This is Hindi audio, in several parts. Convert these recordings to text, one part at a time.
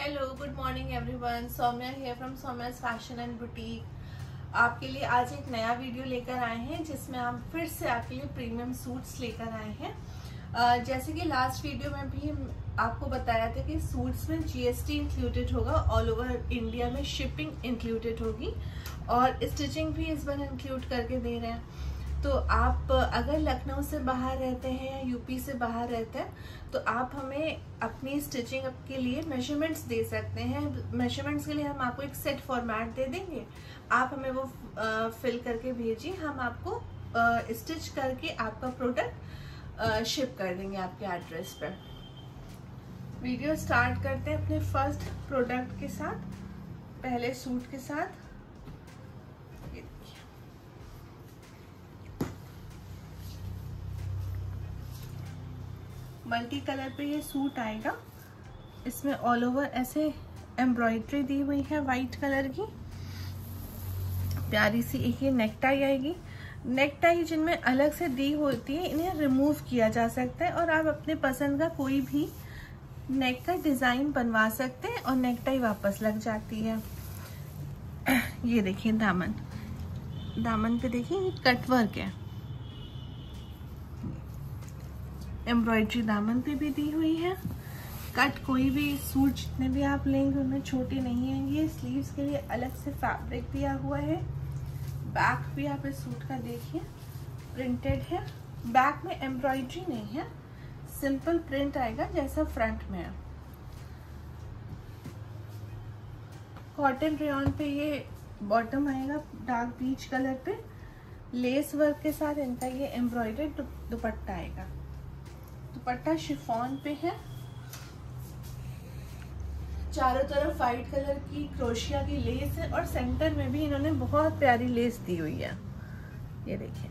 Hello, good morning everyone. Saumya here from Saumya's fashion and boutique. आपके लिए आज एक नया वीडियो लेकर आए हैं जिसमें हम फिर से आपके लिए प्रीमियम सूट्स लेकर आए हैं। जैसे कि लास्ट वीडियो में भी आपको बताया था कि सूट्स में जीएसटी इंक्लूडेड होगा, ऑल ओवर इंडिया में शिपिंग इंक्लूडेड होगी और स्टिचिंग भी इस बार इंक्लूड करके दे रहे हैं। तो आप अगर लखनऊ से बाहर रहते हैं या यूपी से बाहर रहते हैं तो आप हमें अपनी स्टिचिंग के लिए मेजरमेंट्स दे सकते हैं। मेजरमेंट्स के लिए हम आपको एक सेट फॉर्मेट दे देंगे, आप हमें वो फिल करके भेजिए, हम आपको स्टिच करके आपका प्रोडक्ट शिप कर देंगे आपके एड्रेस पर। वीडियो स्टार्ट करते हैं अपने फर्स्ट प्रोडक्ट के साथ, पहले सूट के साथ। मल्टी कलर पे ये सूट आएगा, इसमें ऑल ओवर ऐसे एम्ब्रॉयडरी दी हुई है वाइट कलर की। प्यारी सी एक ये नेक टाई आएगी। नेक टाई जिनमें अलग से दी होती है इन्हें रिमूव किया जा सकता है और आप अपने पसंद का कोई भी नेक का डिजाइन बनवा सकते हैं और नेक टाई वापस लग जाती है। ये देखिए दामन पे देखिए ये कट वर्क है, एम्ब्रॉयडरी दामन पे भी दी हुई है। कट कोई भी सूट जितने भी आप लेंगे उनमें छोटे नहीं आएंगे। स्लीव्स के लिए अलग से फैब्रिक दिया हुआ है। बैक भी आप इस सूट का देखिए प्रिंटेड है। बैक में एम्ब्रॉयडरी नहीं है, सिंपल प्रिंट आएगा जैसा फ्रंट में है। कॉटन रेयॉन पे ये बॉटम आएगा डार्क पीच कलर पे, लेस वर्क के साथ इनका ये एम्ब्रॉयडर्ड दुपट्टा आएगा। दुपट्टा शिफॉन पे है, चारों तरफ वाइट कलर की क्रोशिया की लेस है और सेंटर में भी इन्होंने बहुत प्यारी लेस दी हुई है। ये देखिए,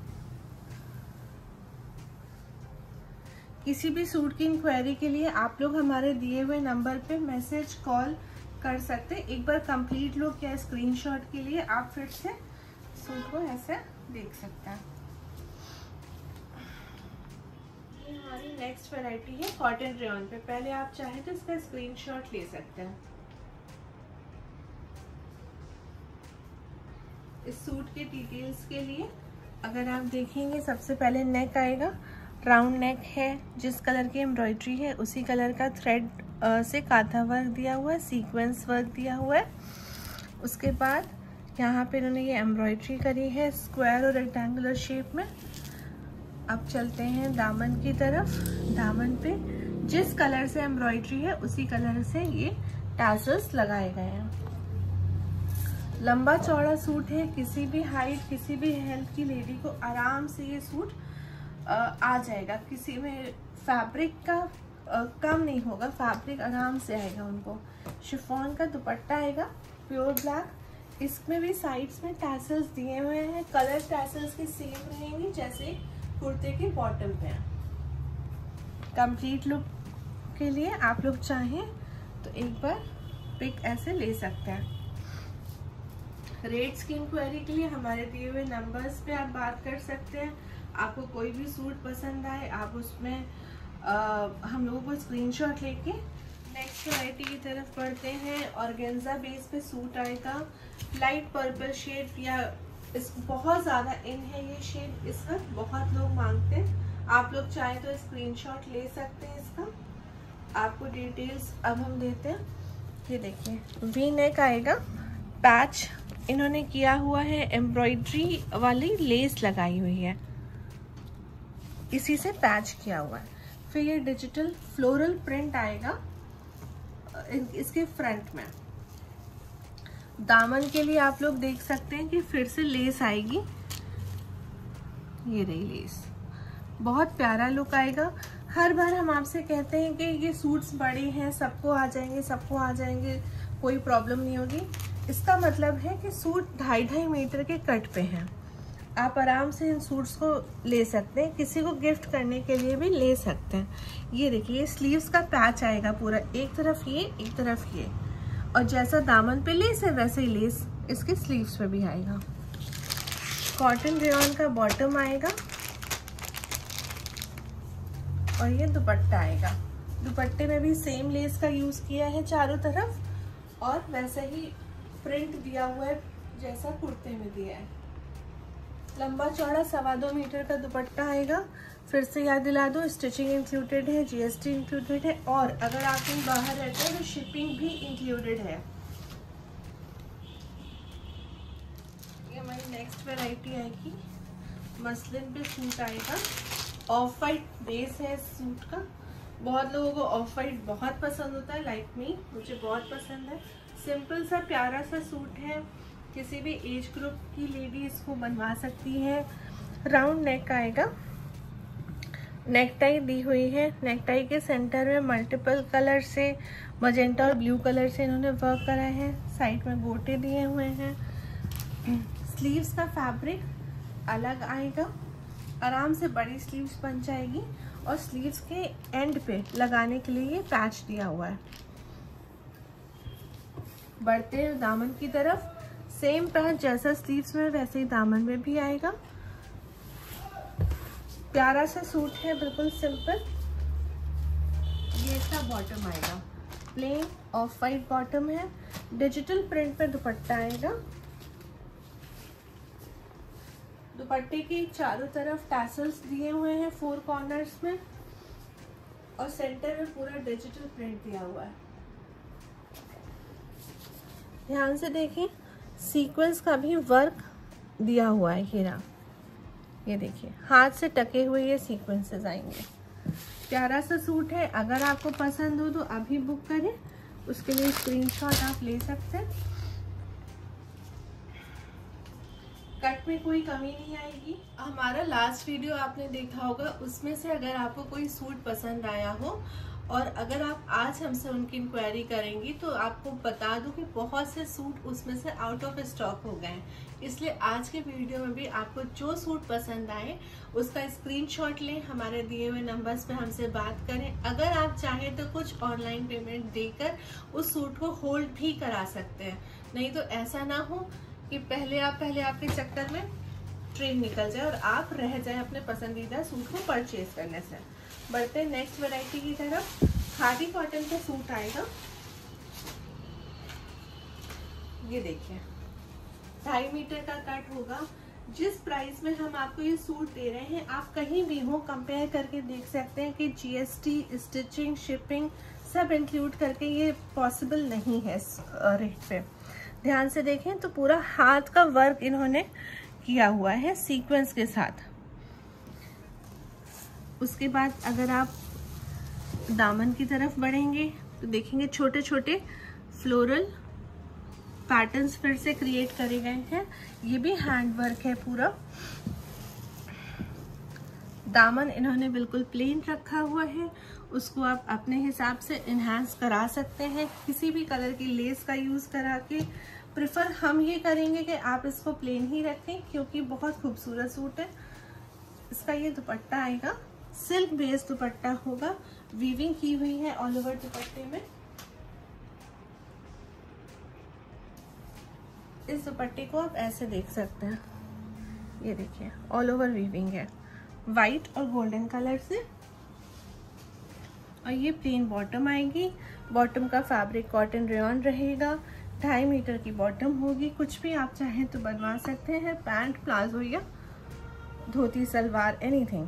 किसी भी सूट की इंक्वायरी के लिए आप लोग हमारे दिए हुए नंबर पे मैसेज कॉल कर सकते हैं। एक बार कंप्लीट लुक या स्क्रीनशॉट के लिए आप फिर से सूट को ऐसे देख सकते हैं। हमारी नेक्स्ट वैरायटी है कॉटन रेयॉन पे। पहले आप चाहे तो इसका स्क्रीनशॉट ले सकते हैं। इस सूट के डिटेल्स के लिए अगर आप देखेंगे, सबसे पहले नेक आएगा, राउंड नेक है, जिस कलर की एम्ब्रॉयडरी है उसी कलर का थ्रेड से कांथा वर्क दिया हुआ है, सीक्वेंस वर्क दिया हुआ है। उसके बाद यहाँ पे इन्होंने ये एम्ब्रॉयडरी करी है स्क्वायर और रेक्टेंगुलर शेप में। अब चलते हैं दामन की तरफ। दामन पे जिस कलर से एम्ब्रॉयडरी है उसी कलर से ये टैसल्स लगाए गए हैं। लंबा चौड़ा सूट है, किसी भी हाइट किसी भी हेल्थ की लेडी को आराम से ये सूट आ जाएगा। किसी में फैब्रिक का कम नहीं होगा, फैब्रिक आराम से आएगा उनको। शिफॉन का दुपट्टा आएगा प्योर ब्लैक। इसमें भी साइड्स में टैसल्स दिए हुए हैं, कलर टैसल्स की सेम रहेंगी जैसे कुर्ते के बॉटम पे। कंप्लीट लुक के लिए आप लोग चाहें तो एक बार पिक ऐसे ले सकते हैं। रेट्स की इंक्वायरी के लिए हमारे दिए हुए नंबर्स पे आप बात कर सकते हैं। आपको कोई भी सूट पसंद आए आप उसमें हम लोगों को स्क्रीनशॉट लेके नेक्स्ट वैरायटी की तरफ बढ़ते हैं। ऑर्गेन्जा बेस पे सूट आएगा, लाइट पर्पल शेड, या इस बहुत ज़्यादा इन है ये शेड, इस वक्त बहुत लोग मांगते हैं। आप लोग चाहें तो स्क्रीनशॉट ले सकते हैं इसका। आपको डिटेल्स अब हम देते हैं। ये देखिए वी नेक आएगा, पैच इन्होंने किया हुआ है, एम्ब्रॉयडरी वाली लेस लगाई हुई है, इसी से पैच किया हुआ है। फिर ये डिजिटल फ्लोरल प्रिंट आएगा इसके फ्रंट में। दामन के लिए आप लोग देख सकते हैं कि फिर से लेस आएगी, ये रही लेस, बहुत प्यारा लुक आएगा। हर बार हम आपसे कहते हैं कि ये सूट्स बड़े हैं, सबको आ जाएंगे, कोई प्रॉब्लम नहीं होगी। इसका मतलब है कि सूट 2.5 मीटर के कट पे हैं, आप आराम से इन सूट्स को ले सकते हैं, किसी को गिफ्ट करने के लिए भी ले सकते हैं। ये देखिए स्लीव्स का पैच आएगा पूरा, एक तरफ ये एक तरफ ये, और जैसा दामन पे लेस है वैसे ही लेस इसके स्लीव्स पे भी आएगा। कॉटन रेयॉन का बॉटम आएगा और ये दुपट्टा आएगा। दुपट्टे में भी सेम लेस का यूज किया है चारों तरफ और वैसे ही प्रिंट दिया हुआ है जैसा कुर्ते में दिया है। लंबा चौड़ा 2.25 मीटर का दुपट्टा आएगा। फिर से याद दिला दो, स्टिचिंग इंक्लूडेड है, जीएसटी इंक्लूडेड है और अगर आप कहीं बाहर रहते हैं तो शिपिंग भी इंक्लूडेड है। ये हमारी नेक्स्ट वैरायटी आएगी, मसलिन पे सूट आएगा। ऑफ वाइट बेस है इस सूट का। बहुत लोगों को ऑफ वाइट बहुत पसंद होता है, लाइक मी, मुझे बहुत पसंद है। सिंपल सा प्यारा सा सूट है, किसी भी एज ग्रुप की लेडी इसको बनवा सकती है। राउंड नेक आएगा, नेक टाई दी हुई है। नेक टाई के सेंटर में मल्टीपल कलर से, मजेंटा और ब्लू कलर से इन्होंने वर्क करा है। साइड में गोटे दिए हुए हैं। स्लीव्स का फैब्रिक अलग आएगा, आराम से बड़ी स्लीव्स बन जाएगी और स्लीव्स के एंड पे लगाने के लिए ये पैच दिया हुआ है। बढ़ते हैं दामन की तरफ, सेम पैच जैसा स्लीव्स में वैसे ही दामन में भी आएगा। प्यारा सा सूट है, बिल्कुल सिंपल। ये इसका बॉटम आएगा, प्लेन ऑफ वाइट बॉटम है। डिजिटल प्रिंट पे दुपट्टा आएगा। दुपट्टे के चारों तरफ टैसल्स दिए हुए हैं 4 कॉर्नर्स में और सेंटर में पूरा डिजिटल प्रिंट दिया हुआ है। ध्यान से देखें, सीक्वेंस का भी वर्क दिया हुआ है। हीरा, ये देखिए, हाथ से टके हुए ये सीक्वेंसेस आएंगे। प्यारा सा सूट है। अगर आपको पसंद हो तो अभी बुक करें, उसके लिए स्क्रीनशॉट आप ले सकते हैं। कट में कोई कमी नहीं आएगी। हमारा लास्ट वीडियो आपने देखा होगा, उसमें से अगर आपको कोई सूट पसंद आया हो और अगर आप आज हमसे उनकी इंक्वायरी करेंगी तो आपको बता दूं कि बहुत से सूट उसमें से आउट ऑफ स्टॉक हो गए हैं। इसलिए आज के वीडियो में भी आपको जो सूट पसंद आए उसका स्क्रीनशॉट लें, हमारे दिए हुए नंबर्स पे हमसे बात करें। अगर आप चाहें तो कुछ ऑनलाइन पेमेंट देकर उस सूट को होल्ड भी करा सकते हैं, नहीं तो ऐसा ना हो कि पहले आपके चक्कर में ट्रेन निकल जाए और आप रह जाए अपने पसंदीदा सूट को परचेज करने से। बढ़ते हैं नेक्स्ट वैरायटी की तरफ। खादी कॉटन का सूट आएगा। ये देखिए, 2.5 मीटर का कट होगा। जिस प्राइस में हम आपको ये सूट दे रहे हैं, आप कहीं भी हो कंपेयर करके देख सकते हैं कि जीएसटी, स्टिचिंग, शिपिंग सब इंक्लूड करके ये पॉसिबल नहीं है इस रेट पे। ध्यान से देखें तो पूरा हाथ का वर्क इन्होंने किया हुआ है सीक्वेंस के साथ। उसके बाद अगर आप दामन की तरफ बढ़ेंगे तो देखेंगे छोटे छोटे फ्लोरल पैटर्न्स फिर से क्रिएट करे गए हैं। ये भी हैंड वर्क है पूरा। दामन इन्होंने बिल्कुल प्लेन रखा हुआ है, उसको आप अपने हिसाब से इन्हांस करा सकते हैं किसी भी कलर की लेस का यूज करा के। प्रेफर हम ये करेंगे कि आप इसको प्लेन ही रखें क्योंकि बहुत खूबसूरत सूट है। इसका ये दुपट्टा आएगा, सिल्क बेस्ड दुपट्टा होगा, वीविंग की हुई है ऑल ओवर दुपट्टे में। इस दुपट्टे को आप ऐसे देख सकते हैं, ये देखिए ऑल ओवर वीविंग है वाइट और गोल्डन कलर से। और ये प्लेन बॉटम आएगी। बॉटम का फैब्रिक कॉटन रेयॉन रहेगा। 2.5 मीटर की बॉटम होगी। कुछ भी आप चाहें तो बनवा सकते हैं, पैंट, प्लाजो या dhoti, salwar, anything.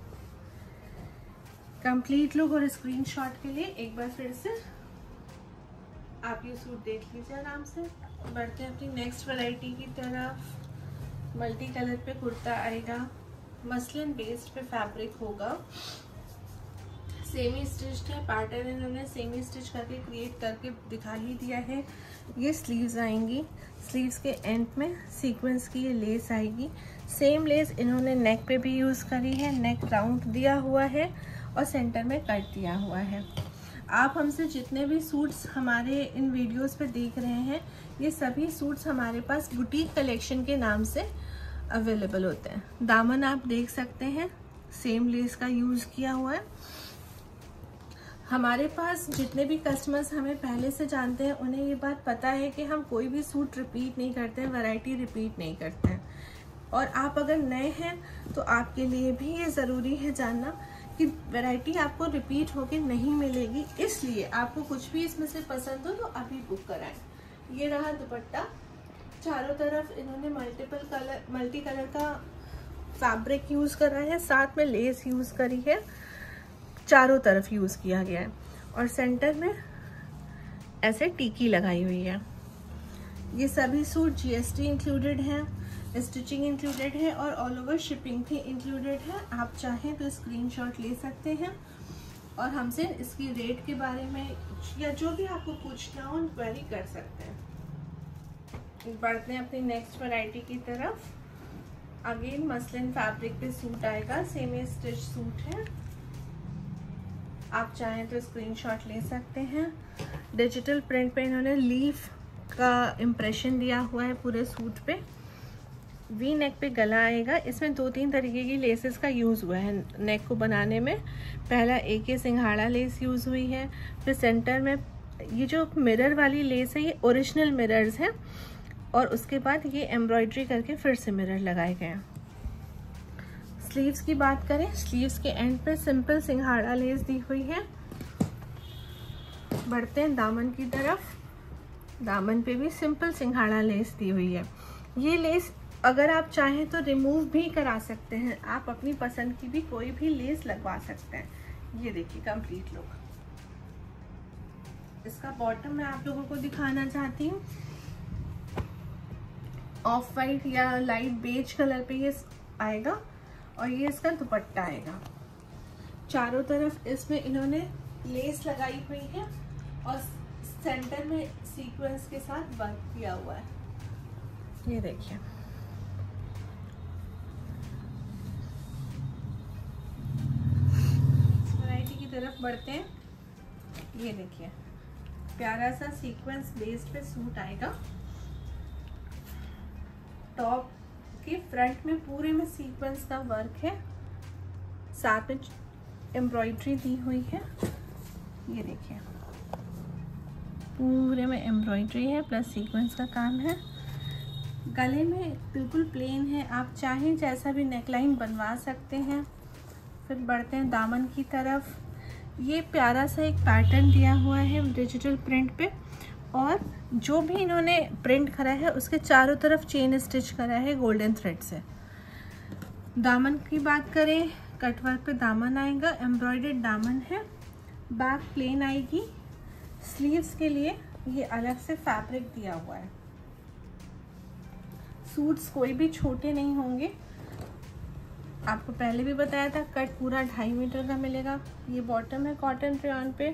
Complete look और स्क्रीनशॉट के लिए एक बार फिर से आप ये सूट देख लीजिए आराम से। बढ़ते हैं अपनी नेक्स्ट वैरायटी की तरफ। मल्टी कलर पे कुर्ता आएगा, मसलिन बेस्ड पे फैब्रिक होगा, सेमी स्टिच्ड है। पैटर्न इन्होंने सेमी स्टिच करके क्रिएट करके दिखा ही दिया है। ये स्लीव्स आएंगी, स्लीव्स के एंड में सीक्वेंस की ये लेस आएगी। सेम लेस इन्होंने नेक पे भी यूज़ करी है। नेक राउंड दिया हुआ है और सेंटर में कट दिया हुआ है। आप हमसे जितने भी सूट्स हमारे इन वीडियोस पे देख रहे हैं, ये सभी सूट्स हमारे पास बुटीक कलेक्शन के नाम से अवेलेबल होते हैं। दामन आप देख सकते हैं, सेम लेस का यूज़ किया हुआ है। हमारे पास जितने भी कस्टमर्स हमें पहले से जानते हैं उन्हें ये बात पता है कि हम कोई भी सूट रिपीट नहीं करते हैं, वैरायटी रिपीट नहीं करते हैं। और आप अगर नए हैं तो आपके लिए भी ये ज़रूरी है जानना कि वैरायटी आपको रिपीट होके नहीं मिलेगी, इसलिए आपको कुछ भी इसमें से पसंद हो तो अभी बुक कराएं। ये रहा दुपट्टा, चारों तरफ इन्होंने मल्टी कलर का फैब्रिक यूज़ करा है, साथ में लेस यूज़ करी है, चारों तरफ यूज़ किया गया है और सेंटर में ऐसे टिक्की लगाई हुई है। ये सभी सूट GST इंक्लूडेड है, स्टिचिंग इंक्लूडेड है और ऑल ओवर शिपिंग भी इंक्लूडेड है। आप चाहें तो स्क्रीनशॉट ले सकते हैं और हमसे इसकी रेट के बारे में या जो भी आपको पूछना हो क्वेरी कर सकते हैं। बढ़ते हैं अपनी नेक्स्ट वैरायटी की तरफ। अगेन मसलिन फैब्रिक पे सूट आएगा, सेमी स्टिच सूट है। आप चाहें तो स्क्रीनशॉट ले सकते हैं। डिजिटल प्रिंट पे इन्होंने लीफ का इम्प्रेशन दिया हुआ है पूरे सूट पे। वी नेक पे गला आएगा। इसमें 2-3 तरीके की लेसेस का यूज़ हुआ है नेक को बनाने में। पहला एक ये सिंघाड़ा लेस यूज़ हुई है, फिर सेंटर में ये जो मिरर वाली लेस है ये ओरिजिनल मिरर्स हैं और उसके बाद ये एम्ब्रॉयडरी करके फिर से मिरर लगाए गए हैं। स्लीव्स की बात करें, स्लीव्स के एंड पे सिंपल सिंघाड़ा लेस दी हुई है। बढ़ते हैं दामन की तरफ। दामन पे भी सिंपल सिंघाड़ा लेस दी हुई है। ये लेस अगर आप चाहें तो रिमूव भी करा सकते हैं, आप अपनी पसंद की भी कोई भी लेस लगवा सकते हैं। ये देखिए कंप्लीट लुक। इसका बॉटम मैं आप लोगों को दिखाना चाहती हूँ। ऑफ वाइट या लाइट बेज कलर पे ये आएगा और ये इसका दुपट्टा आएगा। चारों तरफ इसमें इन्होंने लेस लगाई हुई है और सेंटर में सीक्वेंस के साथ वर्क किया हुआ है। ये देखिए वैरायटी की तरफ बढ़ते हैं। ये देखिए प्यारा सा सीक्वेंस बेस पे सूट आएगा। टॉप के फ्रंट में पूरे में सीक्वेंस का वर्क है, साथ में एम्ब्रॉयडरी दी हुई है। ये देखिए पूरे में एम्ब्रॉयडरी है प्लस सीक्वेंस का काम है। गले में बिल्कुल प्लेन है, आप चाहें जैसा भी नेकलाइन बनवा सकते हैं। फिर बढ़ते हैं दामन की तरफ। ये प्यारा सा एक पैटर्न दिया हुआ है डिजिटल प्रिंट पे और जो भी इन्होंने प्रिंट करा है उसके चारों तरफ चेन स्टिच करा है गोल्डन थ्रेड से। दामन की बात करें, कटवर्क पे दामन आएगा, एम्ब्रॉयडर्ड दामन है, बैक प्लेन आएगी। स्लीव्स के लिए ये अलग से फैब्रिक दिया हुआ है। सूट्स कोई भी छोटे नहीं होंगे, आपको पहले भी बताया था। कट पूरा 2.5 मीटर का मिलेगा। ये बॉटम है कॉटन रेयॉन पे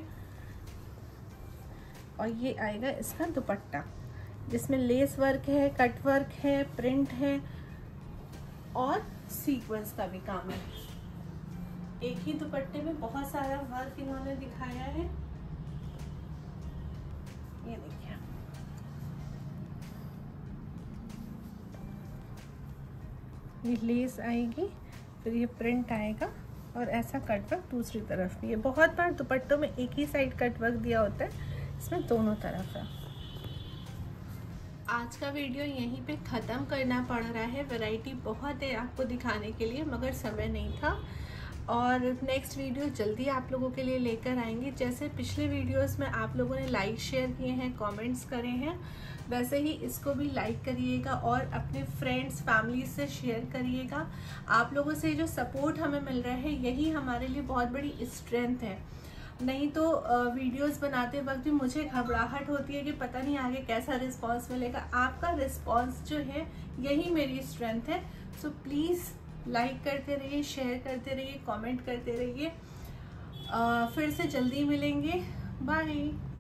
और ये आएगा इसका दुपट्टा, जिसमें लेस वर्क है, कट वर्क है, प्रिंट है और सीक्वेंस का भी काम है। एक ही दुपट्टे में बहुत सारा वर्क इन्होंने दिखाया है। ये देखिए ये लेस आएगी, फिर ये प्रिंट आएगा और ऐसा कटवर्क दूसरी तरफ भी है। बहुत बार दुपट्टों में एक ही साइड कटवर्क दिया होता है, इसमें दोनों तरफ है। आज का वीडियो यहीं पे ख़त्म करना पड़ रहा है। वैरायटी बहुत है आपको दिखाने के लिए, मगर समय नहीं था और नेक्स्ट वीडियो जल्दी आप लोगों के लिए लेकर आएंगे। जैसे पिछले वीडियोस में आप लोगों ने लाइक शेयर किए हैं, कमेंट्स करे हैं, वैसे ही इसको भी लाइक करिएगा और अपने फ्रेंड्स फैमिली से शेयर करिएगा। आप लोगों से जो सपोर्ट हमें मिल रहा है यही हमारे लिए बहुत बड़ी स्ट्रेंथ है। नहीं तो वीडियोस बनाते वक्त भी मुझे घबराहट होती है कि पता नहीं आगे कैसा रिस्पांस मिलेगा। आपका रिस्पांस जो है यही मेरी स्ट्रेंथ है। सो प्लीज़ लाइक करते रहिए, शेयर करते रहिए, कमेंट करते रहिए। फिर से जल्दी मिलेंगे। बाय।